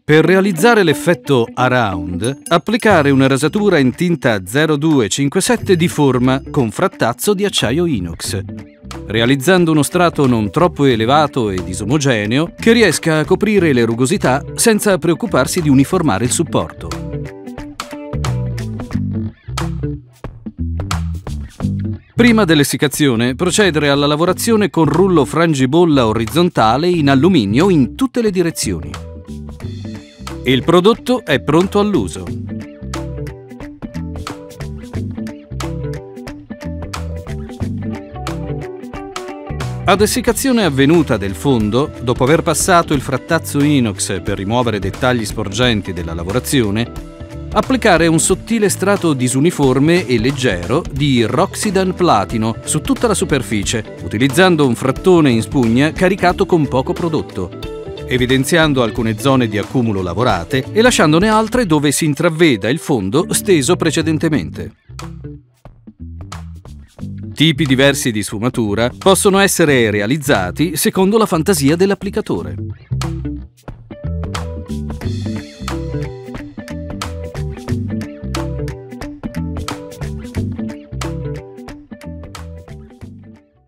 Per realizzare l'effetto Around, applicare una rasatura in tinta 0257 di forma con frattazzo di acciaio inox, realizzando uno strato non troppo elevato e disomogeneo che riesca a coprire le rugosità senza preoccuparsi di uniformare il supporto. Prima dell'essiccazione, procedere alla lavorazione con rullo frangibolla orizzontale in alluminio in tutte le direzioni. Il prodotto è pronto all'uso. Ad essiccazione avvenuta del fondo, dopo aver passato il frattazzo inox per rimuovere dettagli sporgenti della lavorazione, applicare un sottile strato disuniforme e leggero di Roxydan Platino su tutta la superficie, utilizzando un frattone in spugna caricato con poco prodotto, evidenziando alcune zone di accumulo lavorate e lasciandone altre dove si intraveda il fondo steso precedentemente. Tipi diversi di sfumatura possono essere realizzati secondo la fantasia dell'applicatore.